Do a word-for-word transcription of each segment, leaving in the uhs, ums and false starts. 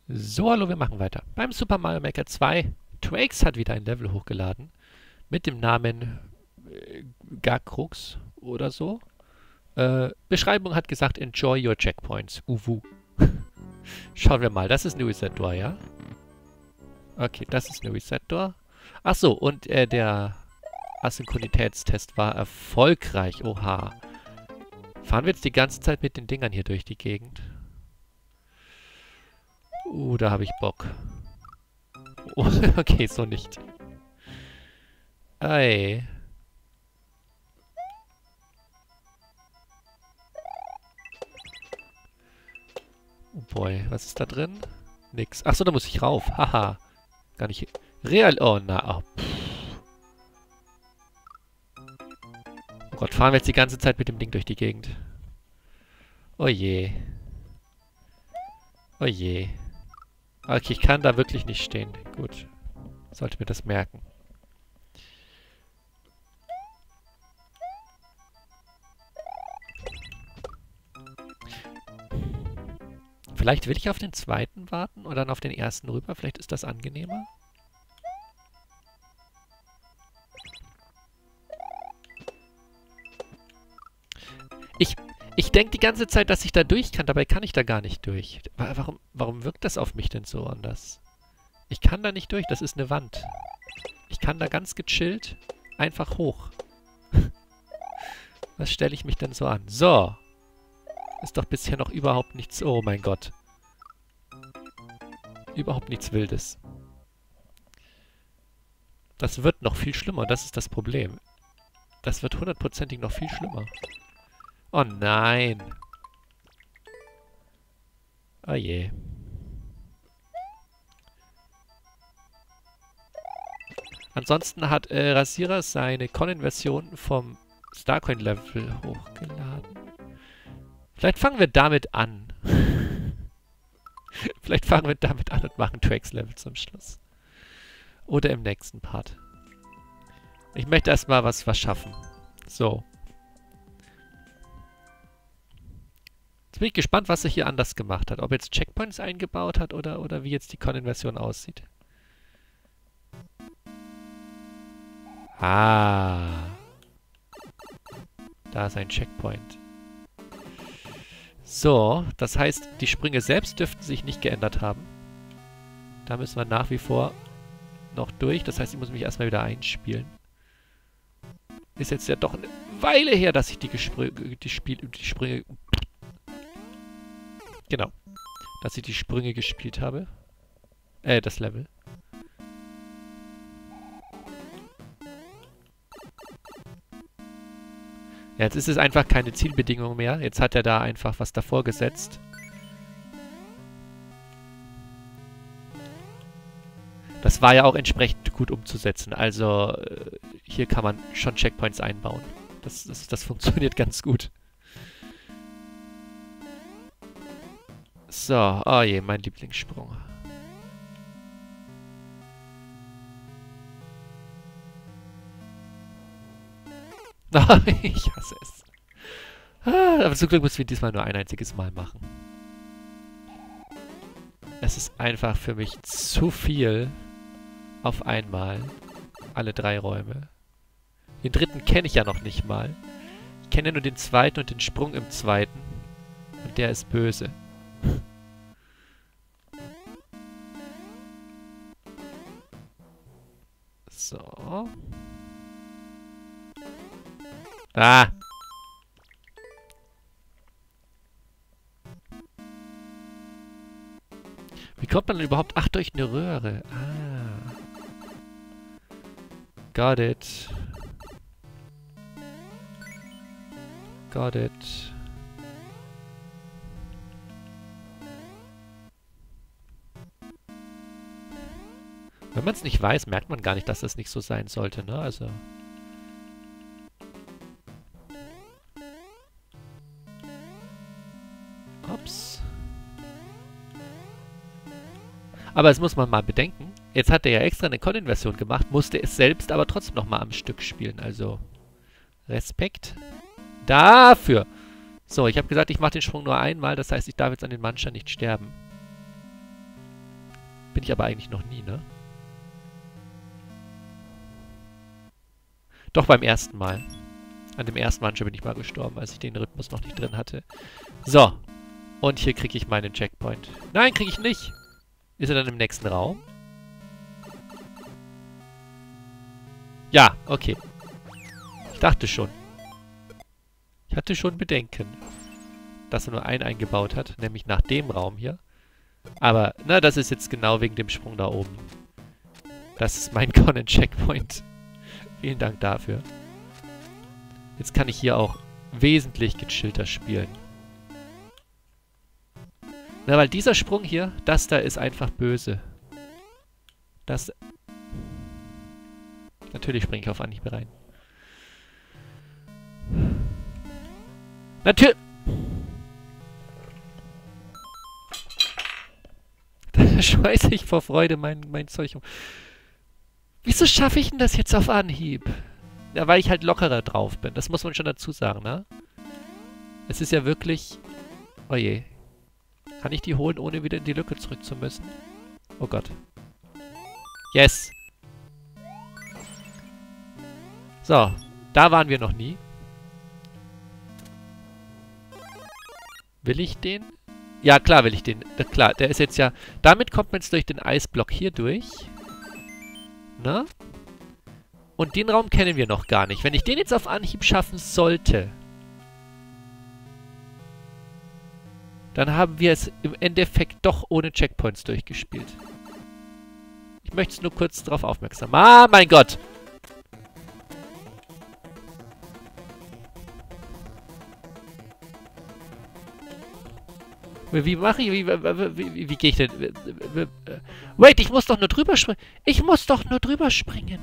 So, hallo, wir machen weiter. Beim Super Mario Maker zwei. Trakes hat wieder ein Level hochgeladen. Mit dem Namen äh, Garkrux oder so. Äh, Beschreibung hat gesagt, enjoy your checkpoints. Uwu. Schauen wir mal, das ist eine Reset-Door, ja? Okay, das ist eine Reset-Door. Achso, und äh, der Asynchronitätstest war erfolgreich. Oha. Fahren wir jetzt die ganze Zeit mit den Dingern hier durch die Gegend? Uh, da habe ich Bock. Oh, okay, so nicht. Ei. Oh boy, was ist da drin? Nix. Achso, da muss ich rauf. Haha. Gar nicht. Real. Oh, na. Oh, oh Gott, fahren wir jetzt die ganze Zeit mit dem Ding durch die Gegend. Oh je. Oh je. Okay, ich kann da wirklich nicht stehen. Gut. Sollte mir das merken. Vielleicht will ich auf den zweiten warten oder dann auf den ersten rüber. Vielleicht ist das angenehmer. Ich, ich denke die ganze Zeit, dass ich da durch kann. Dabei kann ich da gar nicht durch. Warum, warum wirkt das auf mich denn so anders? Ich kann da nicht durch. Das ist eine Wand. Ich kann da ganz gechillt einfach hoch. Was stelle ich mich denn so an? So. Ist doch bisher noch überhaupt nichts... Oh mein Gott. Überhaupt nichts Wildes. Das wird noch viel schlimmer. Das ist das Problem. Das wird hundertprozentig noch viel schlimmer. Oh nein. Oh je. Ansonsten hat äh, Rasierer seine Conan-Version vom Starcoin-Level hochgeladen. Vielleicht fangen wir damit an. Vielleicht fangen wir damit an und machen Trakes-Level zum Schluss. Oder im nächsten Part. Ich möchte erstmal was, was schaffen. So. Jetzt bin ich gespannt, was er hier anders gemacht hat. Ob er jetzt Checkpoints eingebaut hat oder, oder wie jetzt die Conan-Version aussieht. Ah. Da ist ein Checkpoint. So, das heißt, die Sprünge selbst dürften sich nicht geändert haben. Da müssen wir nach wie vor noch durch. Das heißt, ich muss mich erstmal wieder einspielen. Ist jetzt ja doch eine Weile her, dass ich die, Gespr die, Spiel die Sprünge... Genau. Dass ich die Sprünge gespielt habe. Äh, das Level. Ja, jetzt ist es einfach keine Zielbedingung mehr. Jetzt hat er da einfach was davor gesetzt. Das war ja auch entsprechend gut umzusetzen. Also äh, hier kann man schon Checkpoints einbauen. Das, das, das funktioniert ganz gut. So, oh je, mein Lieblingssprung. Ich hasse es. Ah, aber zum Glück müssen wir diesmal nur ein einziges Mal machen. Es ist einfach für mich zu viel auf einmal. Alle drei Räume. Den dritten kenne ich ja noch nicht mal. Ich kenne nur den zweiten und den Sprung im zweiten. Und der ist böse. So. Ah! Wie kommt man denn überhaupt? Ach, durch eine Röhre. Ah. Got it. Got it. Wenn man es nicht weiß, merkt man gar nicht, dass das nicht so sein sollte, ne? Also... Ups. Aber das muss man mal bedenken. Jetzt hat er ja extra eine Conan-Version gemacht, musste es selbst aber trotzdem nochmal am Stück spielen. Also Respekt dafür. So, ich habe gesagt, ich mache den Sprung nur einmal. Das heißt, ich darf jetzt an den Mancher nicht sterben. Bin ich aber eigentlich noch nie, ne? Doch beim ersten Mal. An dem ersten Manche bin ich mal gestorben, als ich den Rhythmus noch nicht drin hatte. So. Und hier kriege ich meinen Checkpoint. Nein, kriege ich nicht. Ist er dann im nächsten Raum? Ja, okay. Ich dachte schon. Ich hatte schon Bedenken, dass er nur einen eingebaut hat, nämlich nach dem Raum hier. Aber, na, das ist jetzt genau wegen dem Sprung da oben. Das ist mein Conan-Checkpoint. Vielen Dank dafür. Jetzt kann ich hier auch wesentlich gechillter spielen. Na, weil dieser Sprung hier, das da ist einfach böse. Das... Natürlich springe ich auf Anhieb rein. Natürlich... Da schmeiße ich vor Freude mein, mein Zeug um. Wieso schaffe ich denn das jetzt auf Anhieb? Ja, weil ich halt lockerer drauf bin. Das muss man schon dazu sagen, ne? Es ist ja wirklich... Oh je. Kann ich die holen, ohne wieder in die Lücke zurück zu müssen? Oh Gott. Yes! So. Da waren wir noch nie. Will ich den? Ja, klar will ich den. Ja, klar, der ist jetzt ja... Damit kommt man jetzt durch den Eisblock hier durch. Ne? Und den Raum kennen wir noch gar nicht. Wenn ich den jetzt auf Anhieb schaffen sollte, dann haben wir es im Endeffekt doch ohne Checkpoints durchgespielt. Ich möchte es nur kurz darauf aufmerksam machen. Ah, mein Gott! Wie mache ich? Wie, wie, wie, wie gehe ich denn? Wait, ich muss doch nur drüber springen. Ich muss doch nur drüber springen.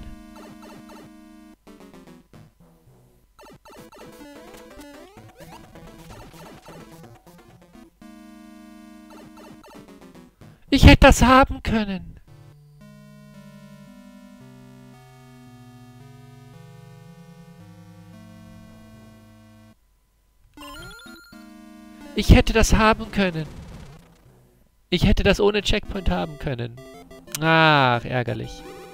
Ich hätte das haben können. Ich hätte das haben können. Ich hätte das ohne Checkpoint haben können. Ach, ärgerlich.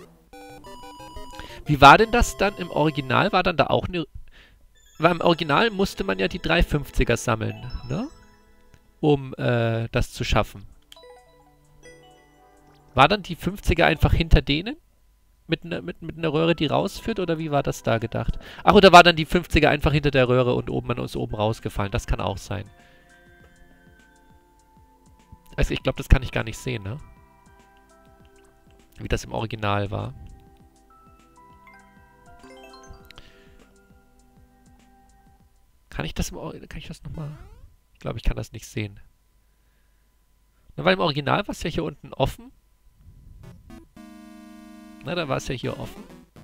Wie war denn das dann im Original? War dann da auch eine... Weil im Original musste man ja die drei fünfziger sammeln, ne? Um äh, das zu schaffen. War dann die fünfziger einfach hinter denen? Mit, ne, mit, mit einer Röhre, die rausführt? Oder wie war das da gedacht? Ach, oder war dann die fünfziger einfach hinter der Röhre und oben, man ist oben rausgefallen? Das kann auch sein. Also ich glaube, das kann ich gar nicht sehen, ne? Wie das im Original war. Kann ich das im Original... Kann ich das nochmal... Ich glaube, ich kann das nicht sehen. Na, weil im Original war es ja hier unten offen. Na, da war es ja hier offen.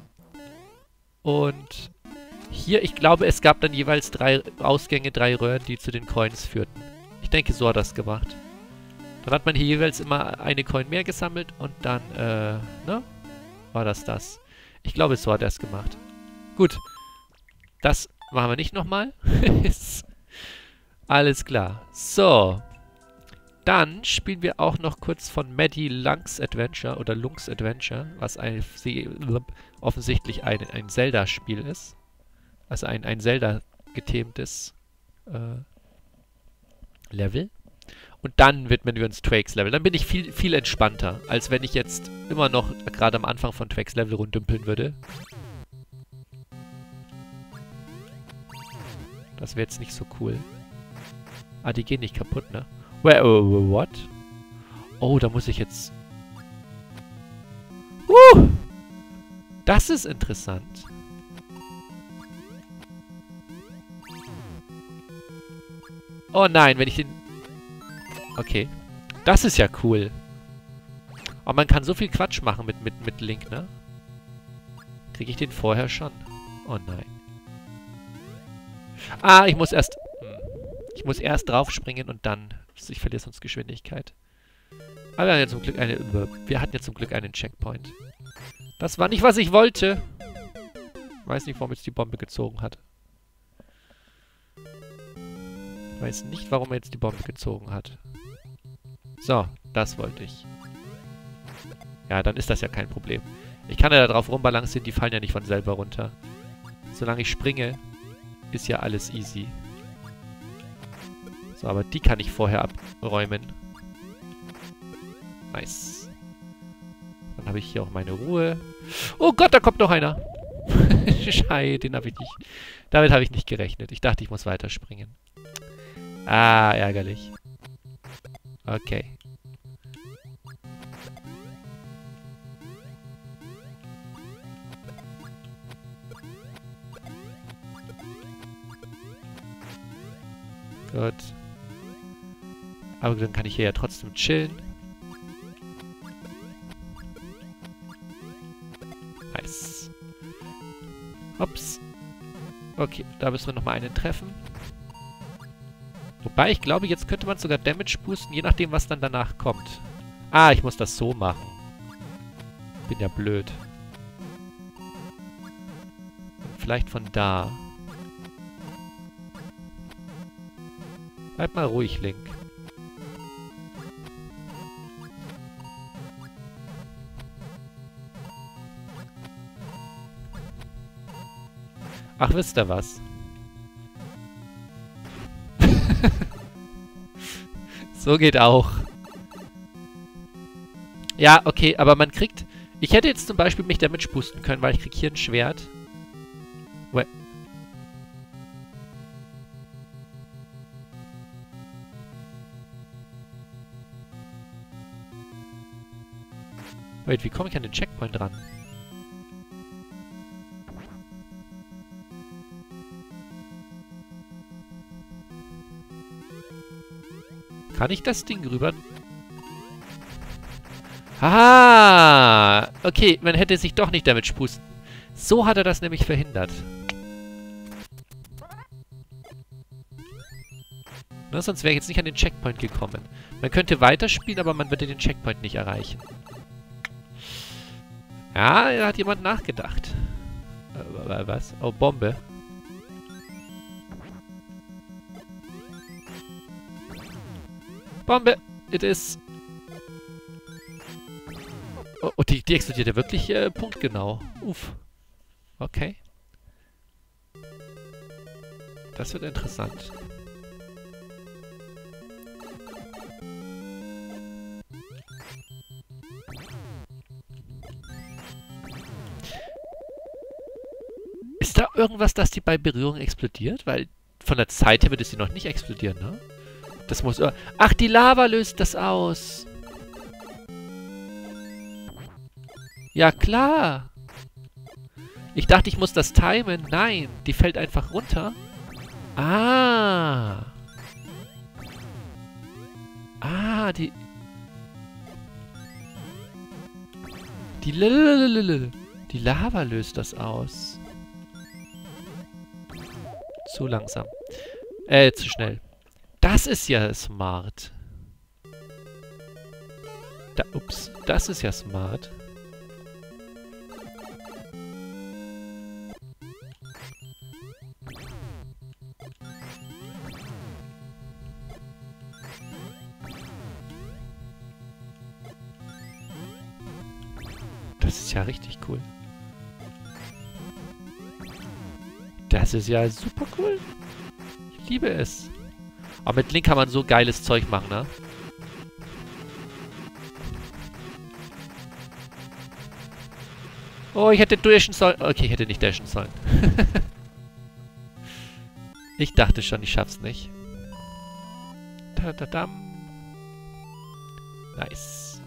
Und hier, ich glaube, es gab dann jeweils drei Ausgänge, drei Röhren, die zu den Coins führten. Ich denke, so hat das gemacht. Dann hat man hier jeweils immer eine Coin mehr gesammelt und dann, äh, ne? War das das. Ich glaube, so hat er es gemacht. Gut. Das machen wir nicht nochmal. Alles klar. So. Dann spielen wir auch noch kurz von Maddie Lunks Adventure oder Lunks Adventure, was ein, offensichtlich ein, ein Zelda-Spiel ist. Also ein, ein Zelda-gethemtes äh, Level. Und dann widmen wir uns Trakes Level. Dann bin ich viel, viel entspannter, als wenn ich jetzt immer noch gerade am Anfang von Trakes Level rumdümpeln würde. Das wäre jetzt nicht so cool. Ah, die gehen nicht kaputt, ne? Wait, oh, what? Oh, da muss ich jetzt... Uh! Das ist interessant. Oh nein, wenn ich den... Okay. Das ist ja cool. Aber man kann so viel Quatsch machen mit, mit, mit Link, ne? Kriege ich den vorher schon? Oh nein. Ah, ich muss erst... Hm. Ich muss erst draufspringen und dann... Ich verliere sonst Geschwindigkeit. Aber wir hatten ja zum Glück eine... Wir hatten ja zum Glück einen Checkpoint. Das war nicht, was ich wollte. Ich weiß nicht, warum jetzt die Bombe gezogen hat. Ich weiß nicht, warum er jetzt die Bombe gezogen hat. So, das wollte ich. Ja, dann ist das ja kein Problem. Ich kann ja da drauf rumbalancieren, die fallen ja nicht von selber runter. Solange ich springe, ist ja alles easy. So, aber die kann ich vorher abräumen. Nice. Dann habe ich hier auch meine Ruhe. Oh Gott, da kommt noch einer. Scheiße, den habe ich nicht... Damit habe ich nicht gerechnet. Ich dachte, ich muss weiterspringen. Ah, ärgerlich. Okay. Gut. Aber dann kann ich hier ja trotzdem chillen. Nice. Hops. Okay, da müssen wir nochmal einen treffen. Wobei, ich glaube, jetzt könnte man sogar Damage boosten, je nachdem, was dann danach kommt. Ah, ich muss das so machen. Bin ja blöd. Und vielleicht von da. Bleib mal ruhig, Link. Ach, wisst ihr was? So geht auch. Ja, okay, aber man kriegt... Ich hätte jetzt zum Beispiel mich Damage boosten können, weil ich krieg hier ein Schwert. Wait. Wait, wie komme ich an den Checkpoint ran? Kann ich das Ding rüber... Ah! Okay, man hätte sich doch nicht damit spusten. So hat er das nämlich verhindert. Na, sonst wäre ich jetzt nicht an den Checkpoint gekommen. Man könnte weiterspielen, aber man würde den Checkpoint nicht erreichen. Ja, da hat jemand nachgedacht. Äh, was? Oh, Bombe. Bombe! It is... Oh, oh die, die explodiert ja wirklich äh, punktgenau. Uff. Okay. Das wird interessant. Ist da irgendwas, dass die bei Berührung explodiert? Weil von der Zeit her würde sie noch nicht explodieren, ne? Das muss... Ach, die Lava löst das aus. Ja, klar. Ich dachte, ich muss das timen. Nein, die fällt einfach runter. Ah. Ah, die... Die Lulululul. Die Lava löst das aus. Zu langsam. Äh, zu schnell. Das ist ja smart. Da, ups, das ist ja smart. Das ist ja richtig cool. Das ist ja super cool. Ich liebe es. Aber mit Link kann man so geiles Zeug machen, ne? Oh, ich hätte dashen sollen. Okay, ich hätte nicht dashen sollen. Ich dachte schon, ich schaff's nicht. Ta-da-dam. Nice.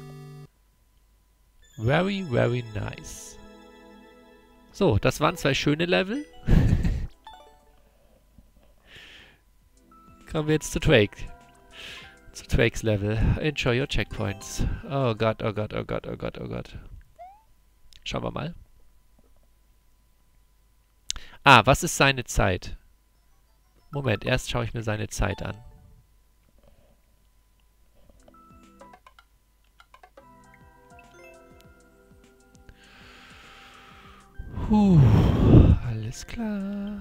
Very, very nice. So, das waren zwei schöne Level. Kommen wir jetzt zu Drake. Zu Drakes Level. Enjoy your checkpoints. Oh Gott, oh Gott, oh Gott, oh Gott, oh Gott. Schauen wir mal. Ah, was ist seine Zeit? Moment, erst schaue ich mir seine Zeit an. Puh, alles klar.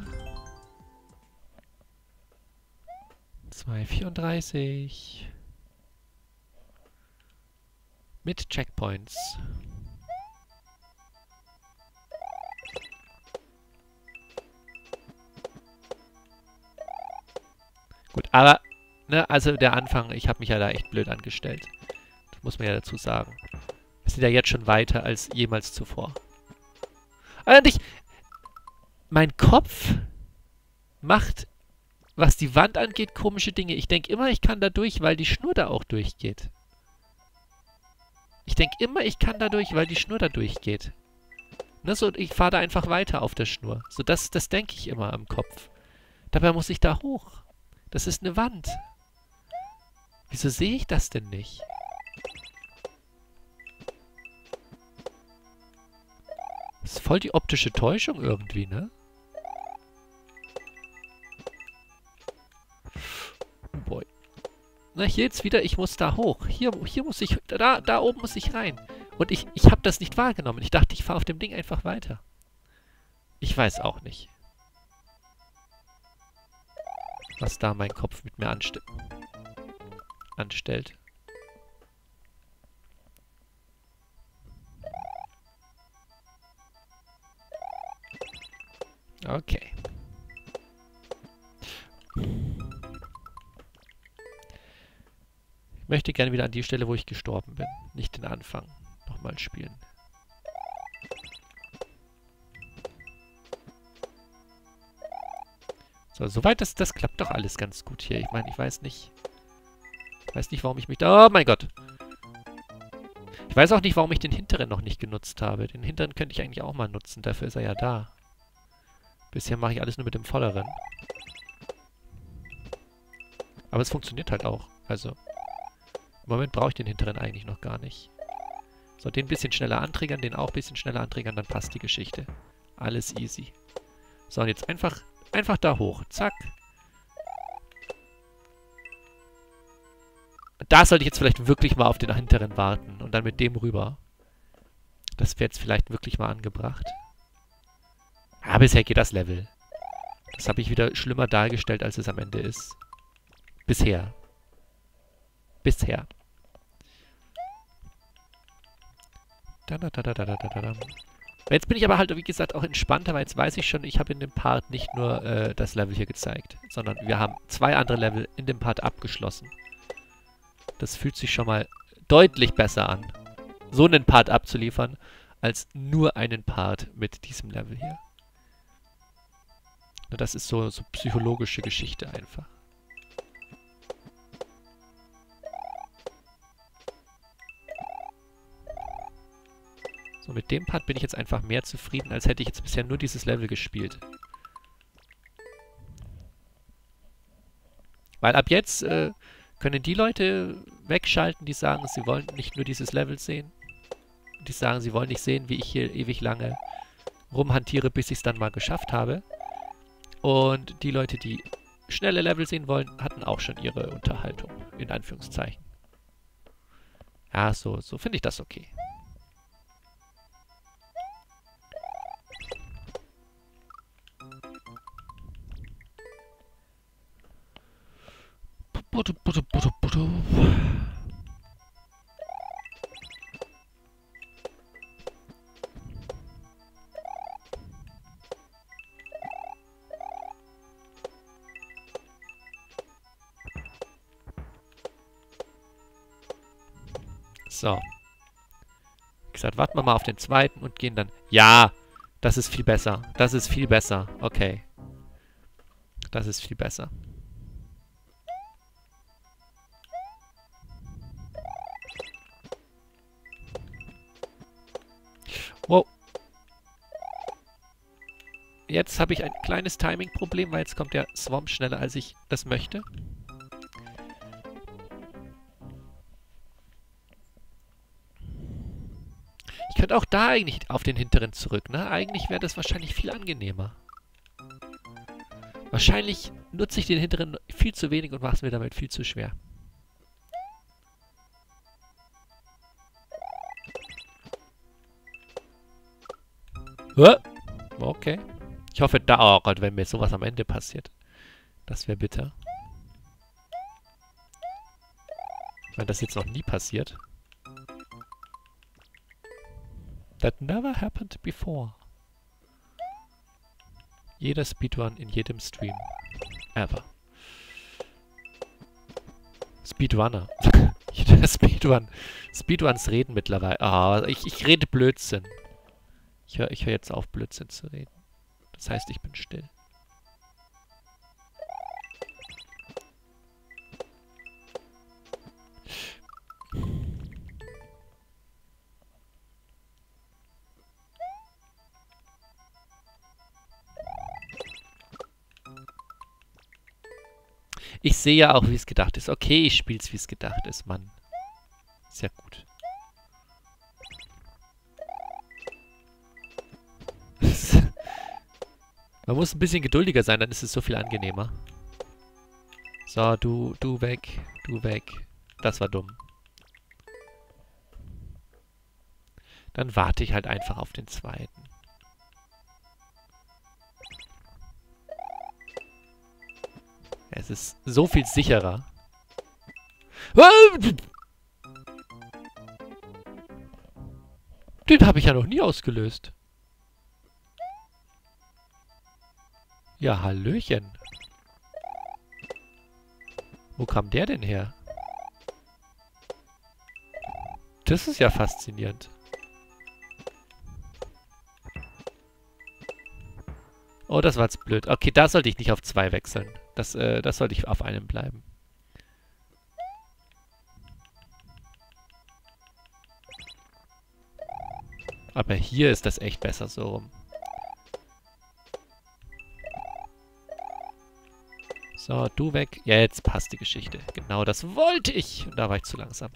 zwei vierunddreißig. Mit Checkpoints. Gut, aber, ne, also der Anfang, ich habe mich ja da echt blöd angestellt. Das muss man ja dazu sagen. Wir sind ja jetzt schon weiter als jemals zuvor. Aber nicht, mein Kopf macht, was die Wand angeht, komische Dinge. Ich denke immer, ich kann da durch, weil die Schnur da auch durchgeht. Ich denke immer, ich kann da durch, weil die Schnur da durchgeht. Ne, so, ich fahre da einfach weiter auf der Schnur. So, das, das denke ich immer am Kopf. Dabei muss ich da hoch. Das ist eine Wand. Wieso sehe ich das denn nicht? Das ist voll die optische Täuschung irgendwie, ne? Oh boy. Na, hier jetzt wieder, ich muss da hoch. Hier, hier muss ich, da, da oben muss ich rein. Und ich, ich habe das nicht wahrgenommen. Ich dachte, ich fahre auf dem Ding einfach weiter. Ich weiß auch nicht, was da mein Kopf mit mir anst anstellt. Okay. Ich möchte gerne wieder an die Stelle, wo ich gestorben bin. Nicht den Anfang nochmal spielen. So, soweit das, das klappt doch alles ganz gut hier. Ich meine, ich weiß nicht... Ich weiß nicht, warum ich mich da... Oh mein Gott! Ich weiß auch nicht, warum ich den hinteren noch nicht genutzt habe. Den hinteren könnte ich eigentlich auch mal nutzen. Dafür ist er ja da. Bisher mache ich alles nur mit dem vorderen. Aber es funktioniert halt auch. Also... Im Moment brauche ich den hinteren eigentlich noch gar nicht. So, den ein bisschen schneller antriggern, den auch ein bisschen schneller antriggern, dann passt die Geschichte. Alles easy. So, und jetzt einfach, einfach da hoch. Zack. Da sollte ich jetzt vielleicht wirklich mal auf den hinteren warten und dann mit dem rüber. Das wäre jetzt vielleicht wirklich mal angebracht. Ah, bisher geht das Level. Das habe ich wieder schlimmer dargestellt, als es am Ende ist. Bisher. Bisher. Da, da, da, da, da, da, da, da. Jetzt bin ich aber halt, wie gesagt, auch entspannter, weil jetzt weiß ich schon, ich habe in dem Part nicht nur äh, das Level hier gezeigt, sondern wir haben zwei andere Level in dem Part abgeschlossen. Das fühlt sich schon mal deutlich besser an, so einen Part abzuliefern, als nur einen Part mit diesem Level hier. Das ist so, so psychologische Geschichte einfach. So, mit dem Part bin ich jetzt einfach mehr zufrieden, als hätte ich jetzt bisher nur dieses Level gespielt. Weil ab jetzt äh, können die Leute wegschalten, die sagen, sie wollen nicht nur dieses Level sehen. Die sagen, sie wollen nicht sehen, wie ich hier ewig lange rumhantiere, bis ich es dann mal geschafft habe. Und die Leute, die schnelle Level sehen wollen, hatten auch schon ihre Unterhaltung, in Anführungszeichen. Ja, so, so finde ich das okay. Budu, budu, budu, budu. So. Wie gesagt, warten wir mal auf den zweiten und gehen dann... Ja, das ist viel besser. Das ist viel besser. Okay. Das ist viel besser. Wow. Jetzt habe ich ein kleines Timing-Problem, weil jetzt kommt der Swamp schneller, als ich das möchte. Ich könnte auch da eigentlich auf den hinteren zurück, ne? Eigentlich wäre das wahrscheinlich viel angenehmer. Wahrscheinlich nutze ich den hinteren viel zu wenig und mache es mir damit viel zu schwer. Okay. Ich hoffe, da... Oh Gott, wenn mir sowas am Ende passiert. Das wäre bitter. Weil das jetzt noch nie passiert. That never happened before. Jeder Speedrun in jedem Stream. Ever. Speedrunner. Jeder Speedrun. Speedruns reden mittlerweile. Ah, ich, ich rede Blödsinn. Ich höre ich hör jetzt auf, Blödsinn zu reden. Das heißt, ich bin still. Ich sehe ja auch, wie es gedacht ist. Okay, ich spiele es, wie es gedacht ist, Mann. Sehr gut. Man muss ein bisschen geduldiger sein, dann ist es so viel angenehmer. So, du, du weg, du weg. Das war dumm. Dann warte ich halt einfach auf den zweiten. Es ist so viel sicherer. Den habe ich ja noch nie ausgelöst. Ja, Hallöchen. Wo kam der denn her? Das ist ja faszinierend. Oh, das war jetzt blöd. Okay, da sollte ich nicht auf zwei wechseln. Das, äh, das sollte ich auf einem bleiben. Aber hier ist das echt besser so rum. So, du weg. Ja, jetzt passt die Geschichte. Genau, das wollte ich. Und da war ich zu langsam.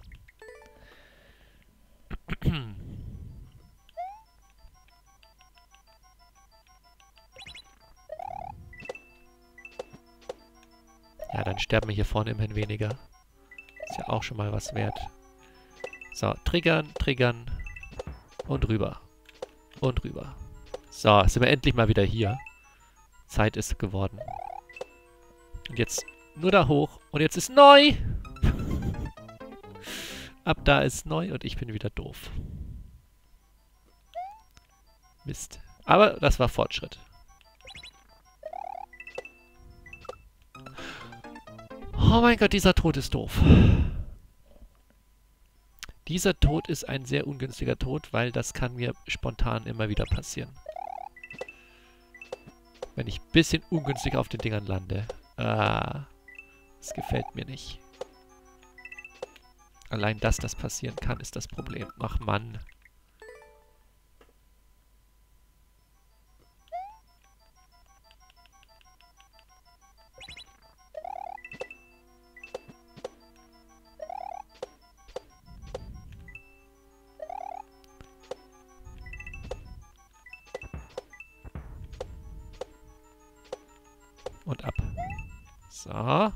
Ja, dann sterben wir hier vorne immerhin weniger. Ist ja auch schon mal was wert. So, triggern, triggern. Und rüber. Und rüber. So, sind wir endlich mal wieder hier. Zeit ist geworden. Und jetzt nur da hoch. Und jetzt ist neu. Ab da ist neu und ich bin wieder doof. Mist. Aber das war Fortschritt. Oh mein Gott, dieser Tod ist doof. Dieser Tod ist ein sehr ungünstiger Tod, weil das kann mir spontan immer wieder passieren. Wenn ich ein bisschen ungünstig auf den Dingern lande. Ah, das gefällt mir nicht. Allein, dass das passieren kann, ist das Problem. Ach Mann. Und ab. So.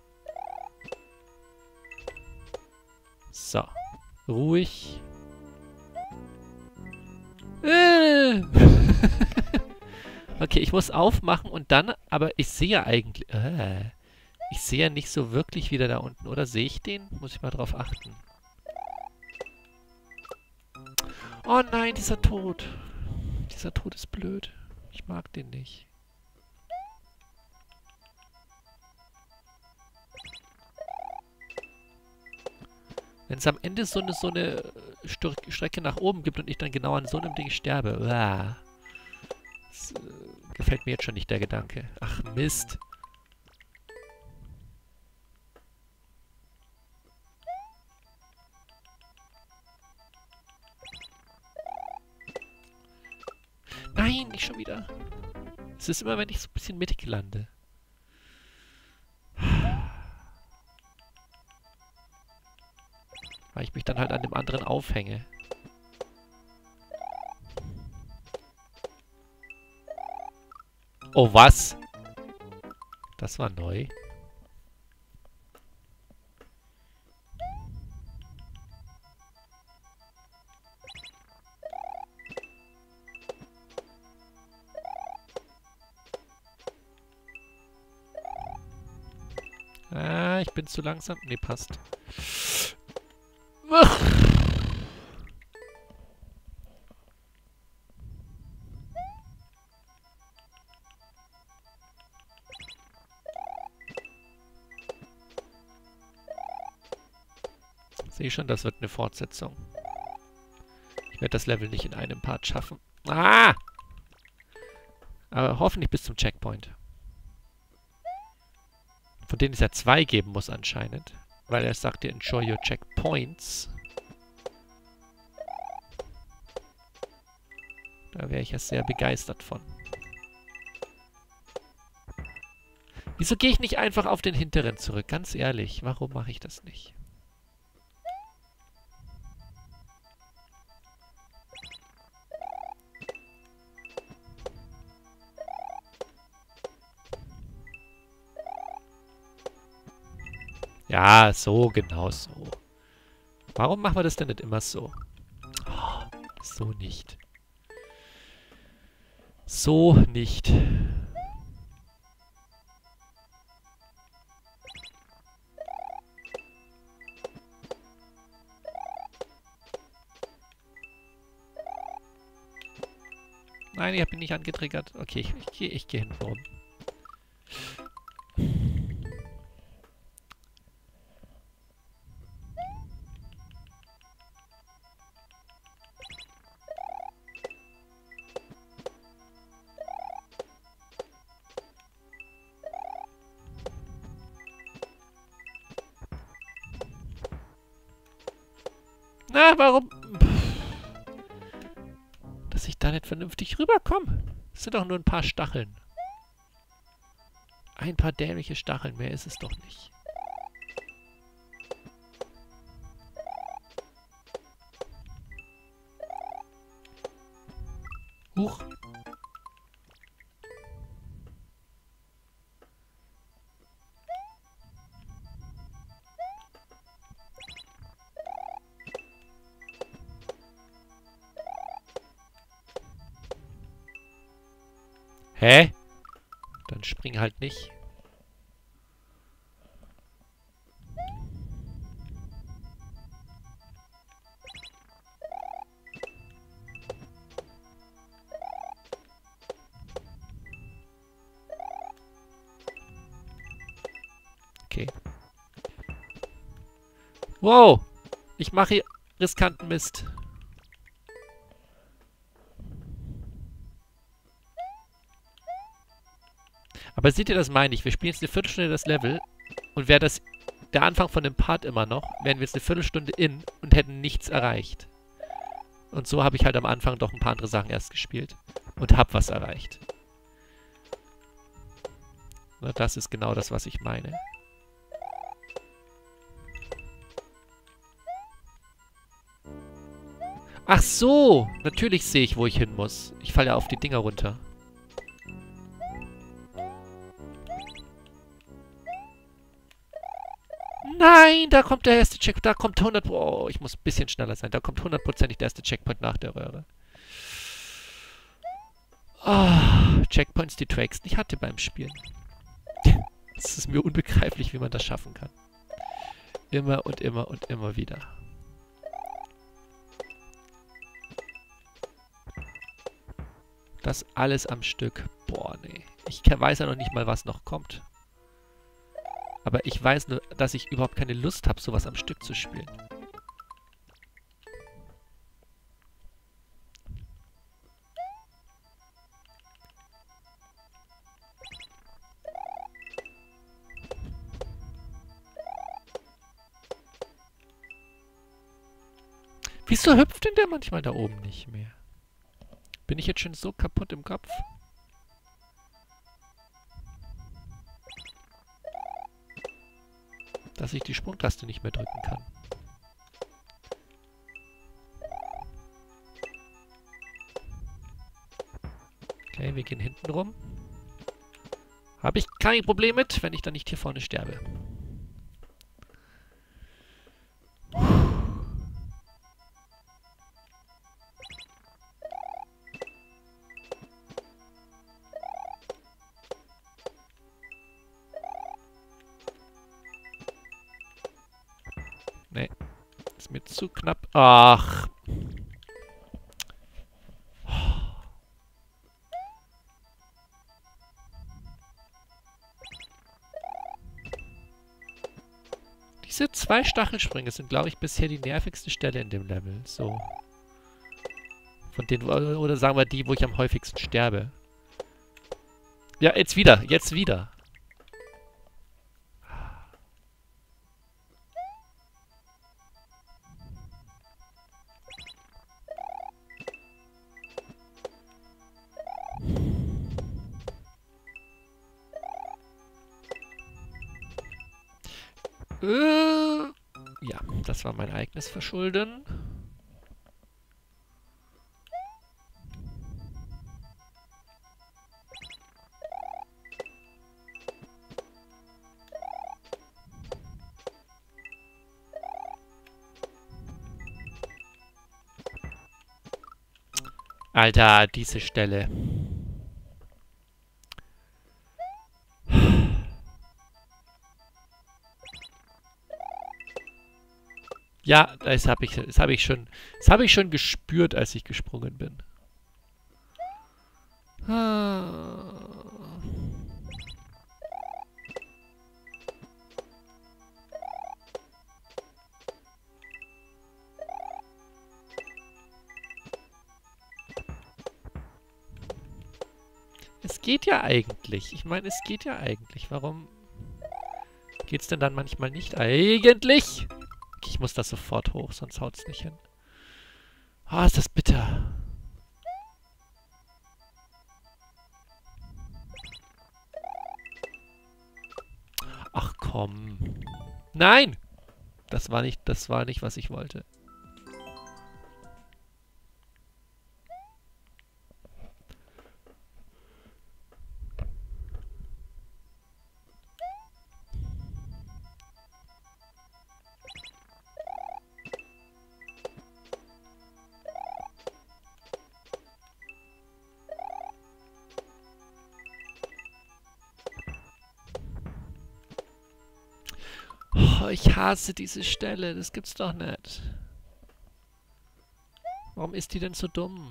So. Ruhig. Äh. Okay, ich muss aufmachen und dann, aber ich sehe ja eigentlich... Äh, ich sehe ja nicht so wirklich wieder da unten, oder? Sehe ich den? Muss ich mal drauf achten. Oh nein, dieser Tod. Dieser Tod ist blöd. Ich mag den nicht. Wenn es am Ende so eine, so eine Stur Strecke nach oben gibt und ich dann genau an so einem Ding sterbe. Uah. Das äh, gefällt mir jetzt schon nicht, der Gedanke. Ach, Mist. Nein, nicht schon wieder. Es ist immer, wenn ich so ein bisschen mittig lande. Weil ich mich dann halt an dem anderen aufhänge. Oh, was? Das war neu. Ah, ich bin zu langsam. Nee, passt. Sehe schon, das wird eine Fortsetzung. Ich werde das Level nicht in einem Part schaffen. Ah! Aber hoffentlich bis zum Checkpoint. Von denen es ja zwei geben muss anscheinend. Weil er sagte, enjoy your checkpoints. Da wäre ich ja sehr begeistert von. Wieso gehe ich nicht einfach auf den hinteren zurück? Ganz ehrlich, warum mache ich das nicht? Ja, so, genau so. Warum machen wir das denn nicht immer so? Oh, so nicht. So nicht. Nein, ich habe ihn nicht angetriggert. Okay, ich, ich gehe ich geh hinten rum. Na, warum? Dass ich da nicht vernünftig rüberkomme. Das sind doch nur ein paar Stacheln. Ein paar dämliche Stacheln, mehr ist es doch nicht. Huch. Hä? Dann spring halt nicht. Okay. Wow! Ich mache hier riskanten Mist. Aber seht ihr, das meine ich. Wir spielen jetzt eine Viertelstunde das Level und wäre das der Anfang von dem Part immer noch, wären wir jetzt eine Viertelstunde in und hätten nichts erreicht. Und so habe ich halt am Anfang doch ein paar andere Sachen erst gespielt und habe was erreicht. Na, das ist genau das, was ich meine. Ach so! Natürlich sehe ich, wo ich hin muss. Ich falle ja auf die Dinger runter. Nein, da kommt der erste Checkpoint. Da kommt hundert... Oh, ich muss ein bisschen schneller sein. Da kommt hundertprozentig der erste Checkpoint nach der Röhre. Oh, Checkpoints, die Twix nicht hatte beim Spielen. Es ist mir unbegreiflich, wie man das schaffen kann. Immer und immer und immer wieder. Das alles am Stück. Boah, nee. Ich weiß ja noch nicht mal, was noch kommt. Aber ich weiß nur, dass ich überhaupt keine Lust habe, sowas am Stück zu spielen. Wieso hüpft denn der manchmal da oben nicht mehr? Bin ich jetzt schon so kaputt im Kopf? Dass ich die Sprungtaste nicht mehr drücken kann. Okay, wir gehen hinten rum. Habe ich kein Problem mit, wenn ich dann nicht hier vorne sterbe. Nee, ist mir zu knapp. Ach. Diese zwei Stachelsprünge sind, glaube ich, bisher die nervigste Stelle in dem Level. So. Von denen, oder sagen wir die, wo ich am häufigsten sterbe. Ja, jetzt wieder, jetzt wieder. Äh, ja, das war mein eigenes Verschulden. Alter, diese Stelle. Ja, das habe ich, das habe ich schon, das habe ich schon gespürt, als ich gesprungen bin. Es geht ja eigentlich. Ich meine, es geht ja eigentlich. Warum geht's denn dann manchmal nicht eigentlich? Okay, ich muss das sofort hoch, sonst haut's nicht hin. Ah, oh, ist das bitter. Ach komm. Nein! Das war nicht, das war nicht, was ich wollte. Oh, ich hasse diese Stelle. Das gibt's doch nicht. Warum ist die denn so dumm?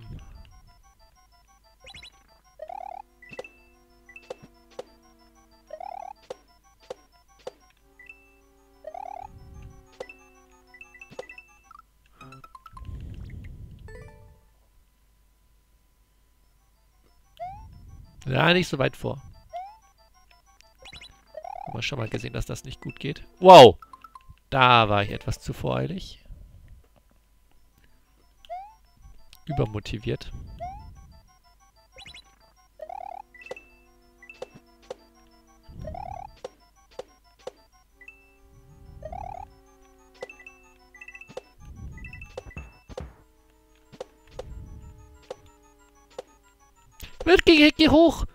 Ja, nicht so weit vor. Haben wir schon mal gesehen, dass das nicht gut geht. Wow! Da war ich etwas zu voreilig. Übermotiviert. Geh, geh hoch!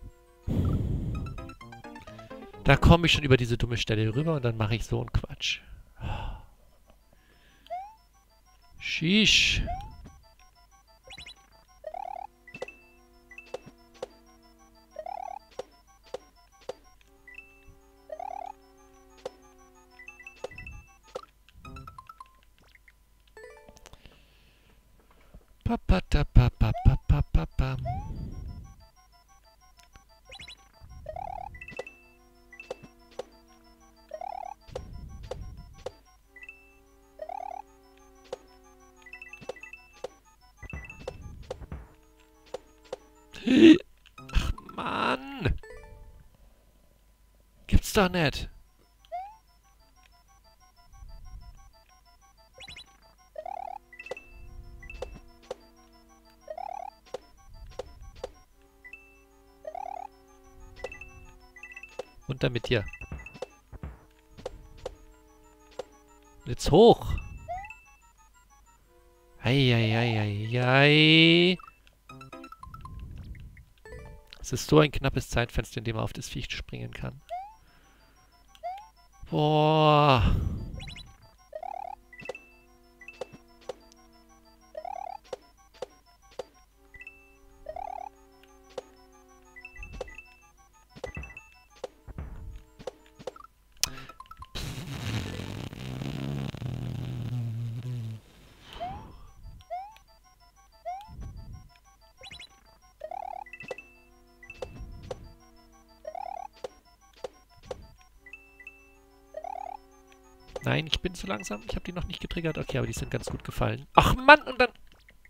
Da komme ich schon über diese dumme Stelle rüber und dann mache ich so einen Quatsch. Sheesh. Papa, ta, papa, papa, papa. Ach, Mann! Gibt's doch nicht. Runter mit dir. Jetzt hoch. Eieieiei. Es ist so ein knappes Zeitfenster, in dem man auf das Viech springen kann. Boah. Nein, ich bin zu langsam. Ich habe die noch nicht getriggert. Okay, aber die sind ganz gut gefallen. Ach Mann, und dann...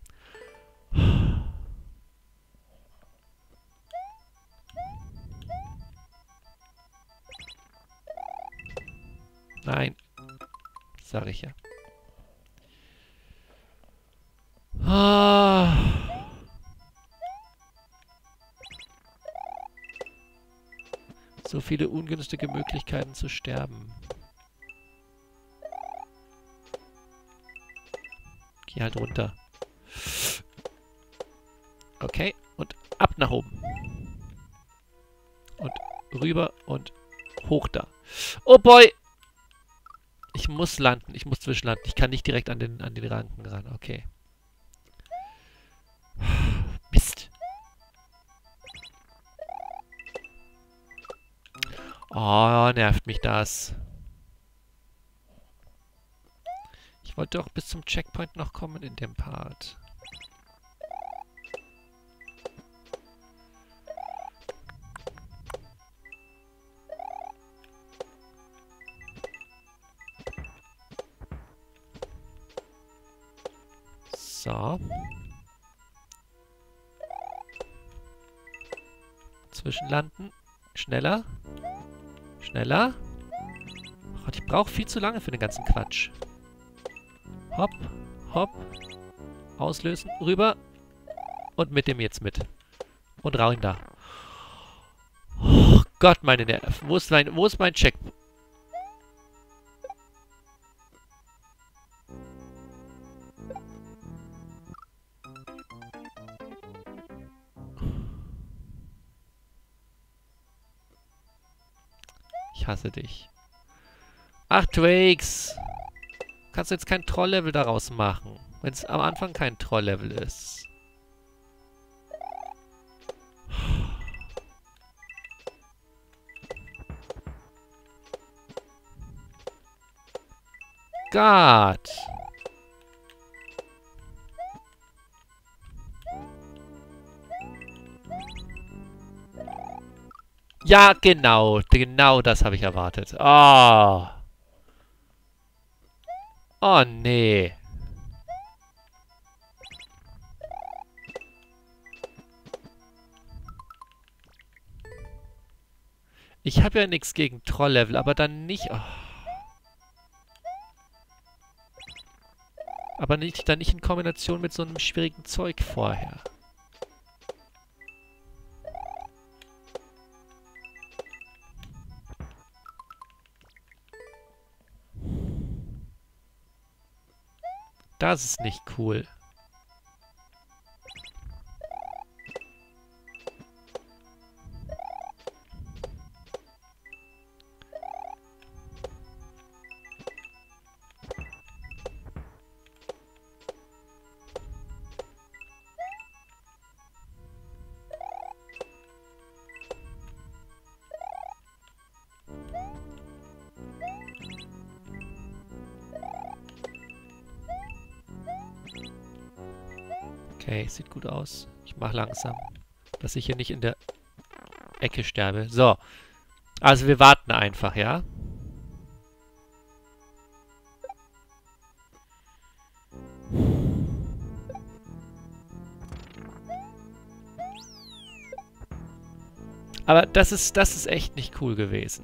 Nein. Sag ich ja. Ah. So viele ungünstige Möglichkeiten zu sterben. Geh halt runter. Okay, und ab nach oben. Und rüber und hoch da. Oh boy! Ich muss landen, ich muss zwischenlanden. Ich kann nicht direkt an den, an den Ranken ran. Okay. Mist. Oh, nervt mich das. Ich wollte auch bis zum Checkpoint noch kommen in dem Part. So. Zwischenlanden. Schneller. Schneller. Oh, ich brauche viel zu lange für den ganzen Quatsch. Hopp, hopp. Auslösen, rüber. Und mit dem jetzt mit. Und rein da. Oh Gott, meine Nerven. Wo ist mein, wo ist mein Check? Ich hasse dich. Ach, Twix. Kannst du jetzt kein Troll-Level daraus machen. Wenn es am Anfang kein Troll-Level ist. Gott. Ja, genau. Genau das habe ich erwartet. Oh. Oh, nee. Ich habe ja nichts gegen Troll-Level, aber dann nicht... Oh. Aber nicht, dann nicht in Kombination mit so einem schwierigen Zeug vorher. Das ist nicht cool. Okay, sieht gut aus. Ich mache langsam, dass ich hier nicht in der Ecke sterbe. So. Also wir warten einfach, ja? Aber das ist, das ist echt nicht cool gewesen.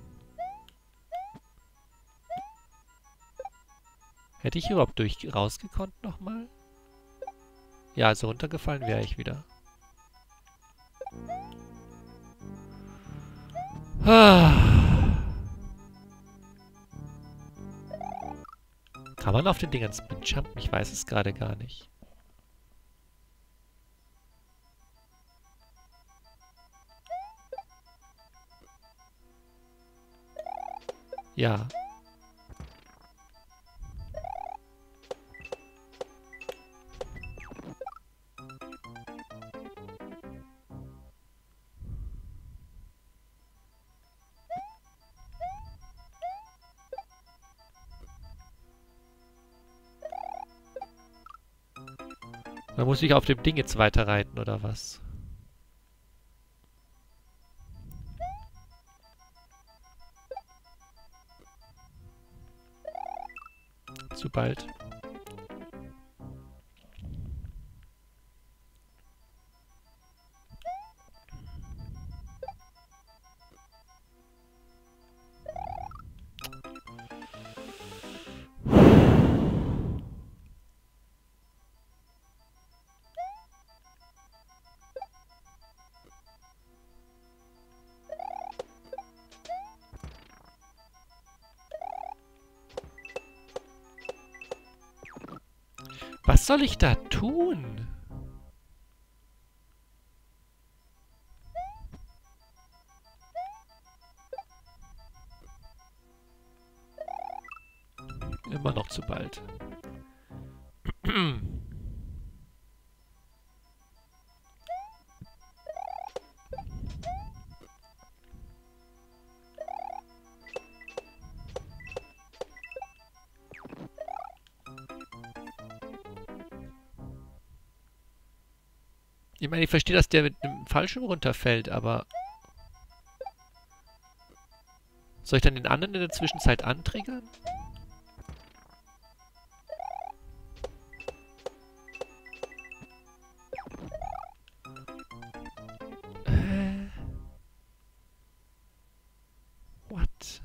Hätte ich überhaupt durch rausgekonnt nochmal? Ja, also runtergefallen wäre ich wieder. Ah. Kann man auf den Dingern Spin-Jumpen? Ich weiß es gerade gar nicht. Ja. Man muss sich auf dem Ding jetzt weiter reiten, oder was? Zu bald. Was soll ich da tun? Immer noch zu bald. Ich meine, ich verstehe, dass der mit einem Fallschirm runterfällt, aber... Soll ich dann den anderen in der Zwischenzeit antriggern? Äh... What?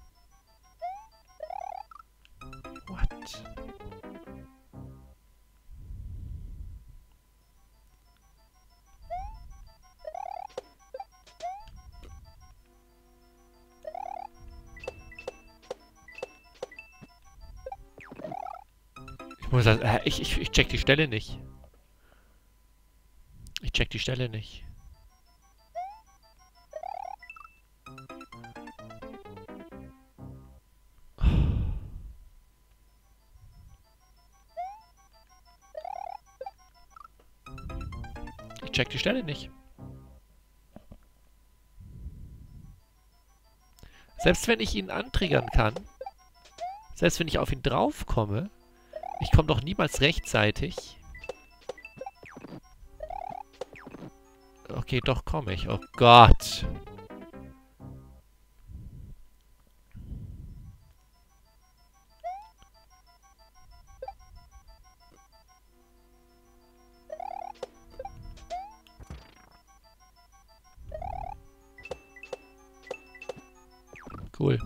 What? Ich muss das, äh, ich, ich, ich check die Stelle nicht. Ich check die Stelle nicht. Ich check die Stelle nicht. Selbst wenn ich ihn antriggern kann, selbst wenn ich auf ihn draufkomme, ich komme doch niemals rechtzeitig. Okay, doch komme ich. Oh Gott. Cool.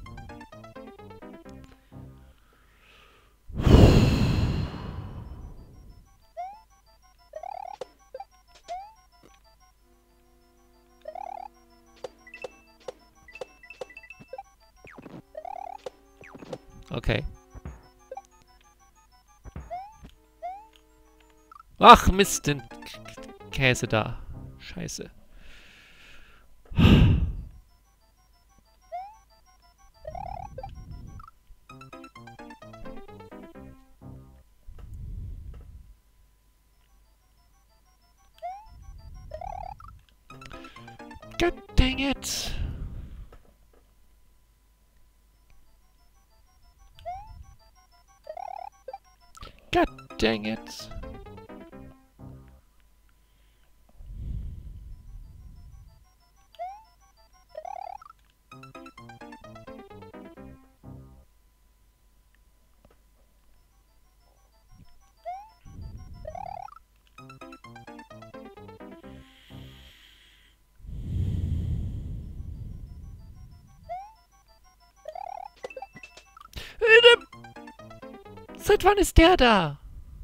Okay. Ach, Mist, den Käse da. Scheiße. God dang it. God dang it. Seit wann ist der da?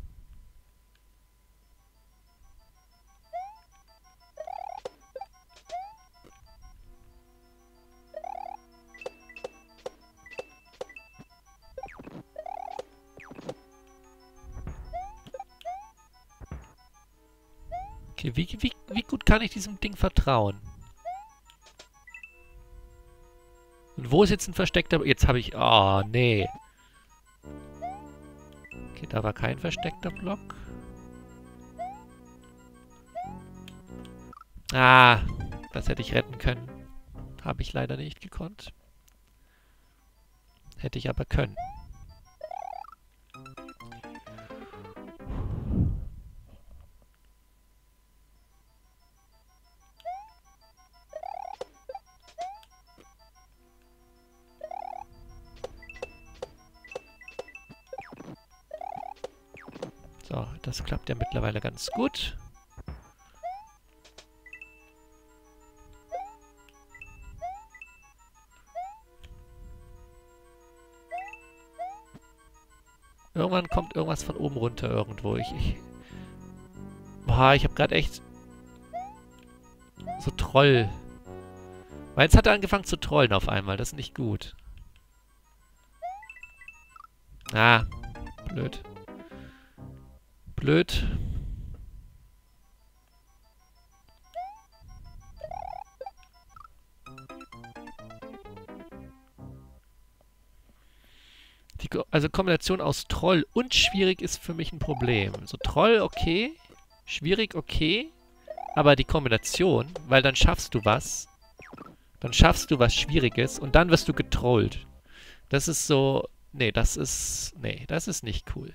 Okay, wie, wie, wie gut kann ich diesem Ding vertrauen? Und wo ist jetzt ein versteckter... Jetzt habe ich... Oh, nee. Okay, da war kein versteckter Block. Ah, das hätte ich retten können. Habe ich leider nicht gekonnt. Hätte ich aber können. So, das klappt ja mittlerweile ganz gut. Irgendwann kommt irgendwas von oben runter irgendwo. Ich, ich, boah, ich habe gerade echt so Troll. Weil jetzt hat er angefangen zu trollen auf einmal. Das ist nicht gut. Ah, blöd. Blöd. Die Ko also Kombination aus Troll und schwierig ist für mich ein Problem. So Troll okay, schwierig okay, aber die Kombination, weil dann schaffst du was, dann schaffst du was Schwieriges und dann wirst du getrollt. Das ist so, nee, das ist, nee, das ist nicht cool.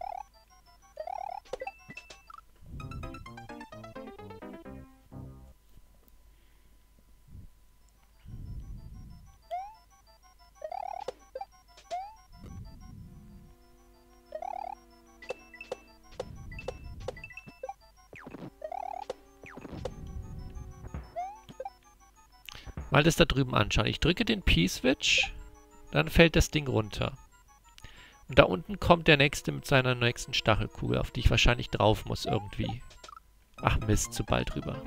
Mal das da drüben anschauen. Ich drücke den P-Switch, dann fällt das Ding runter. Und da unten kommt der nächste mit seiner nächsten Stachelkugel, auf die ich wahrscheinlich drauf muss irgendwie. Ach Mist, zu bald drüber.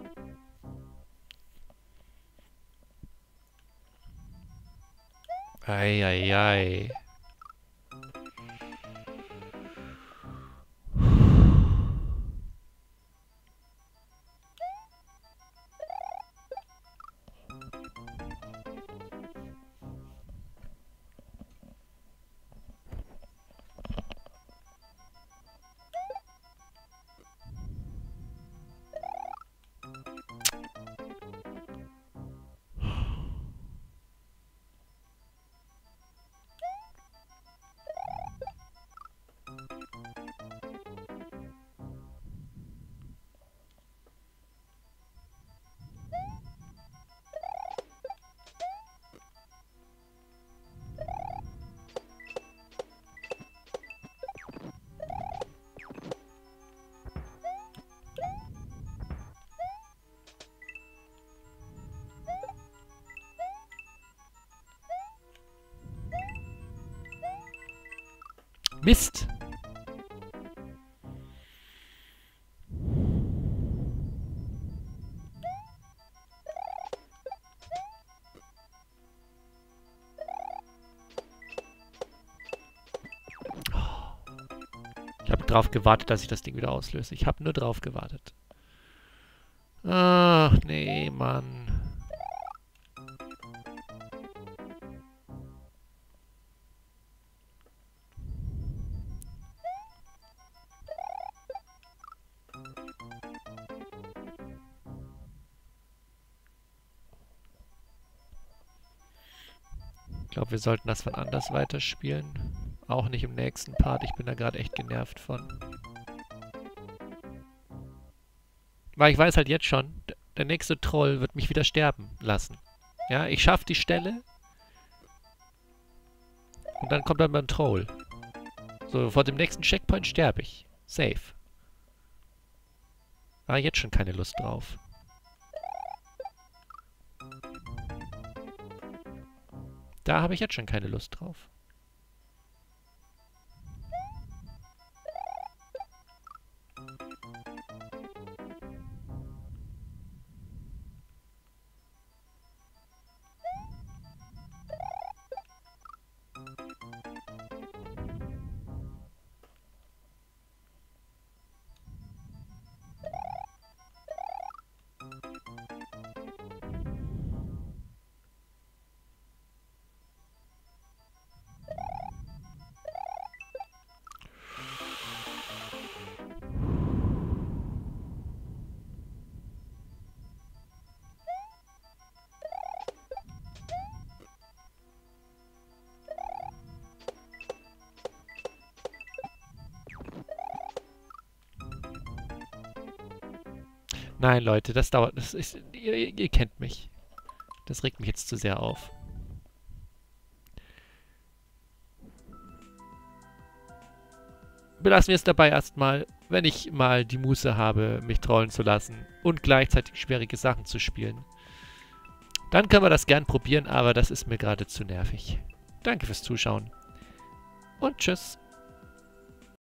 Eieiei. Mist! Ich habe drauf gewartet, dass ich das Ding wieder auslöse. Ich habe nur drauf gewartet. Ach, nee, Mann. Ich glaube, wir sollten das von anders weiterspielen. Auch nicht im nächsten Part. Ich bin da gerade echt genervt von. Weil ich weiß halt jetzt schon, der nächste Troll wird mich wieder sterben lassen. Ja, ich schaffe die Stelle. Und dann kommt dann mal ein Troll. So, vor dem nächsten Checkpoint sterbe ich. Safe. Ah, jetzt schon keine Lust drauf. Da habe ich jetzt schon keine Lust drauf. Nein, Leute, das dauert. Das ist, ihr, ihr kennt mich. Das regt mich jetzt zu sehr auf. belassen wir es dabei erstmal, wenn ich mal die Muße habe, mich trollen zu lassen und gleichzeitig schwierige Sachen zu spielen. Dann können wir das gern probieren, aber das ist mir gerade zu nervig. Danke fürs Zuschauen und tschüss.